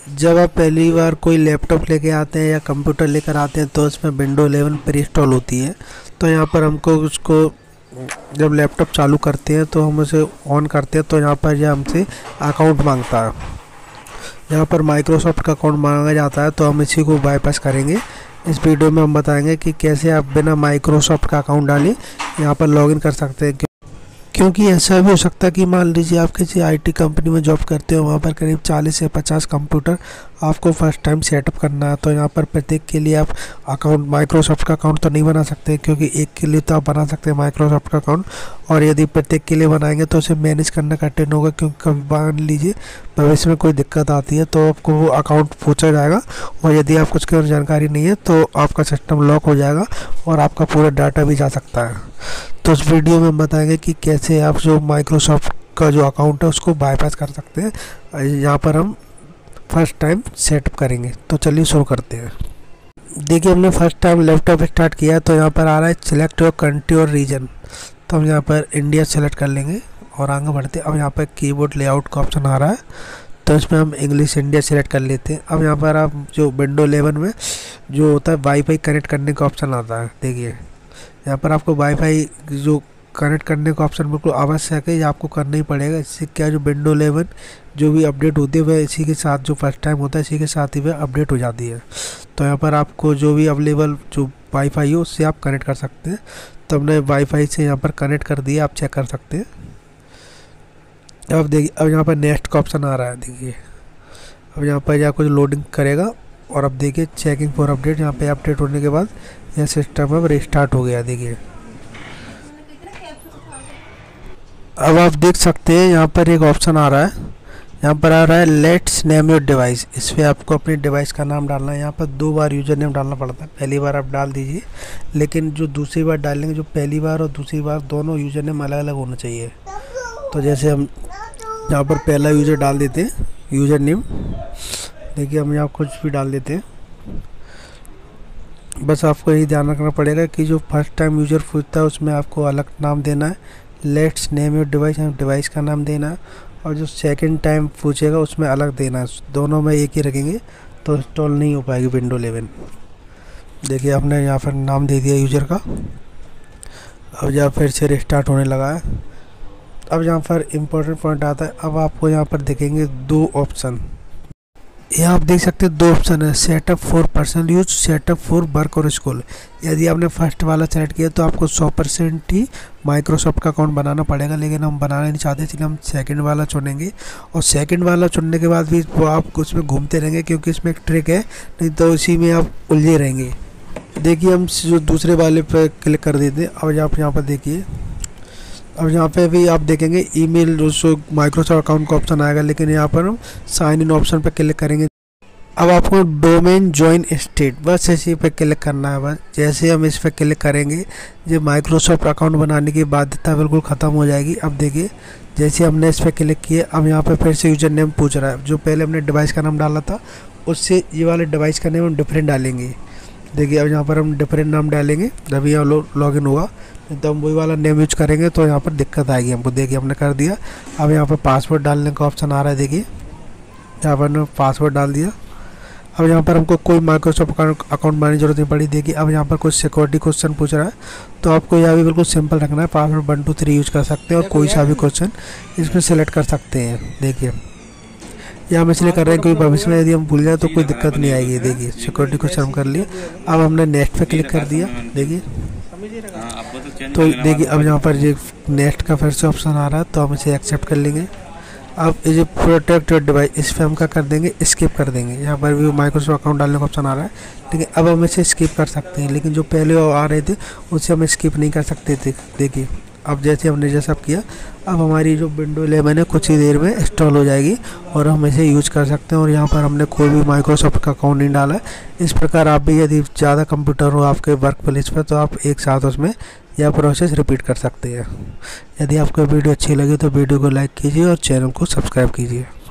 जब आप पहली बार कोई लैपटॉप लेके आते हैं या कंप्यूटर लेकर आते हैं तो उसमें विंडो 11 प्री इंस्टॉल होती है। तो यहाँ पर हमको उसको जब लैपटॉप चालू करते हैं तो हम उसे ऑन करते हैं तो यहाँ पर यह हमसे अकाउंट मांगता है। यहाँ पर माइक्रोसॉफ्ट का अकाउंट मांगा जाता है तो हम इसी को बाईपास करेंगे। इस वीडियो में हम बताएंगे कि कैसे आप बिना माइक्रोसॉफ्ट का अकाउंट डाले यहाँ पर लॉगिन कर सकते हैं। क्योंकि ऐसा भी हो सकता है कि मान लीजिए आप किसी आईटी कंपनी में जॉब करते हो, वहाँ पर करीब 40 से 50 कंप्यूटर आपको फर्स्ट टाइम सेटअप करना है। तो यहाँ पर प्रत्येक के लिए आप अकाउंट माइक्रोसॉफ्ट का अकाउंट तो नहीं बना सकते, क्योंकि एक के लिए तो आप बना सकते हैं माइक्रोसॉफ्ट का अकाउंट, और यदि प्रत्येक के लिए बनाएंगे तो उसे मैनेज करना कठिन होगा। क्योंकि कभी मान लीजिए भविष्य में कोई दिक्कत आती है तो आपको वो अकाउंट पूछा जाएगा, और यदि आप कुछ की जानकारी नहीं है तो आपका सिस्टम लॉक हो जाएगा और आपका पूरा डाटा भी जा सकता है। तो इस वीडियो में हम बताएंगे कि कैसे आप जो माइक्रोसॉफ्ट का जो अकाउंट है उसको बाईपास कर सकते हैं। यहाँ पर हम फर्स्ट टाइम सेटअप करेंगे, तो चलिए शुरू करते हैं। देखिए हमने फर्स्ट टाइम लैपटॉप स्टार्ट किया तो यहाँ पर आ रहा है सिलेक्ट योर कंट्री और रीजन। तो हम यहाँ पर इंडिया सेलेक्ट कर लेंगे और आगे बढ़ते हैं। अब यहाँ पर कीबोर्ड लेआउट का ऑप्शन आ रहा है तो इसमें हम इंग्लिश इंडिया सेलेक्ट कर लेते हैं। अब यहाँ पर आप जो विंडो 11 में जो होता है वाईफाई कनेक्ट करने का ऑप्शन आता है, देखिए यहाँ पर आपको वाईफाई जो कनेक्ट करने का ऑप्शन बिल्कुल आवश्यक है, ये आपको करना ही पड़ेगा। इससे क्या जो विंडो 11 जो भी अपडेट होती है वह इसी के साथ जो फर्स्ट टाइम होता है इसी के साथ ही वह अपडेट हो जाती है। तो यहाँ पर आपको जो भी अवेलेबल जो वाईफाई हो उससे आप कनेक्ट कर सकते हैं। तो हमने वाईफाई से यहाँ पर कनेक्ट कर दिया, आप चेक कर सकते हैं। अब देखिए अब यहाँ पर नेक्स्ट का ऑप्शन आ रहा है, देखिए अब यहाँ पर कुछ लोडिंग करेगा और अब देखिए चेकिंग फॉर अपडेट। यहाँ पे अपडेट होने के बाद यह सिस्टम अब रिस्टार्ट हो गया। देखिए अब आप देख सकते हैं यहाँ पर एक ऑप्शन आ रहा है, यहाँ पर आ रहा है लेट्स नेम योर डिवाइस। इस पर आपको अपने डिवाइस का नाम डालना है। यहाँ पर 2 बार यूज़र नेम डालना पड़ता है। पहली बार आप डाल दीजिए, लेकिन जो दूसरी बार डालेंगे, जो पहली बार और दूसरी बार दोनों यूज़र नेम अलग अलग होना चाहिए। तो जैसे हम यहाँ पर पहला यूज़र डाल देते हैं यूज़र नेम, देखिए हम यहाँ कुछ भी डाल देते हैं। बस आपको यही ध्यान रखना पड़ेगा कि जो फर्स्ट टाइम यूज़र पूछता है उसमें आपको अलग नाम देना है, let's name your device device का नाम देना है, और जो सेकंड टाइम पूछेगा उसमें अलग देना है। दोनों में एक ही रखेंगे तो इंस्टॉल नहीं हो पाएगी विंडो 11। देखिए आपने यहाँ पर नाम दे दिया यूज़र का। अब यहाँ फिर से रिस्टार्ट होने लगा है। अब यहाँ पर इम्पोर्टेंट पॉइंट आता है। अब आपको यहाँ पर दिखेंगे 2 ऑप्शन, यहाँ आप देख सकते हैं 2 ऑप्शन है, setup for personal use, setup for work और स्कूल। यदि आपने फर्स्ट वाला सेलेक्ट किया तो आपको 100% ही माइक्रोसॉफ्ट का अकाउंट बनाना पड़ेगा, लेकिन हम बनाना नहीं चाहते इसलिए हम सेकंड वाला चुनेंगे। और सेकंड वाला चुनने के बाद भी वो आप उसमें घूमते रहेंगे, क्योंकि इसमें एक ट्रिक है, नहीं तो इसी में आप उलझे रहेंगे। देखिए हम जो दूसरे वाले पर क्लिक कर देते हैं। अब आप यहाँ पर देखिए, अब यहाँ पे भी आप देखेंगे ईमेल जो माइक्रोसॉफ्ट अकाउंट का ऑप्शन आएगा, लेकिन यहाँ पर हम साइन इन ऑप्शन पर क्लिक करेंगे। अब आपको डोमेन जॉइन स्टेट बस इसी पे क्लिक करना है। बस जैसे हम इस पर क्लिक करेंगे जो माइक्रोसॉफ्ट अकाउंट बनाने की बाध्यता बिल्कुल ख़त्म हो जाएगी। अब देखिए जैसे हमने इस पर क्लिक किया, अब यहाँ पे फिर से यूजर नेम पूछ रहा है। जो पहले हमने डिवाइस का नाम डाला था उससे ये वाले डिवाइस का नेम हम डिफरेंट डालेंगे। देखिए अब यहाँ पर हम डिफरेंट नाम डालेंगे तभी यहाँ लॉगिन होगा, नहीं तो हम वही वाला नेम यूज करेंगे तो यहाँ पर दिक्कत आएगी हमको। देखिए हमने कर दिया। अब यहाँ पर पासवर्ड डालने का ऑप्शन आ रहा है, देखिए यहाँ पर हमने पासवर्ड डाल दिया। अब यहाँ पर हमको कोई माइक्रोसॉफ्ट अकाउंट बनाने की जरूरत नहीं पड़ी। देखिए अब यहाँ पर कुछ सिक्योरिटी क्वेश्चन पूछ रहा है, तो आपको यहाँ भी बिल्कुल सिंपल रखना है। पासवर्ड 1 2 3 यूज कर सकते हैं और कोई सा भी क्वेश्चन इसमें सेलेक्ट कर सकते हैं। देखिए यहाँ हम इसलिए कर रहे हैं क्योंकि भविष्य में यदि हम भूल जाए तो कोई दिक्कत नहीं आएगी। देखिए सिक्योरिटी क्वेश्चन हम कर लिए। अब हमने नेक्स्ट पे क्लिक कर दिया। देखिए तो देखिए अब यहाँ पर ये नेक्स्ट का फिर से ऑप्शन आ रहा है, तो हम इसे एक्सेप्ट कर लेंगे। अब ये प्रोटेक्ट योर डिवाइस इस पर हम क्या कर देंगे, स्किप कर देंगे। यहाँ पर भी माइक्रोसॉफ्ट अकाउंट डालने का ऑप्शन आ रहा है, ठीक है। अब हम इसे स्किप कर सकते हैं, लेकिन जो पहले आ रहे थे उससे हम स्किप नहीं कर सकते थे। देखिए अब जैसे हमने जैसा किया, अब हमारी जो विंडो 11 है कुछ ही देर में इंस्टॉल हो जाएगी और हम इसे यूज कर सकते हैं। और यहाँ पर हमने कोई भी माइक्रोसॉफ्ट का अकाउंट नहीं डाला है। इस प्रकार आप भी यदि ज़्यादा कंप्यूटर हो आपके वर्क प्लेस पर तो आप एक साथ उसमें यह प्रोसेस रिपीट कर सकते हैं। यदि आपको वीडियो अच्छी लगी तो वीडियो को लाइक कीजिए और चैनल को सब्सक्राइब कीजिए।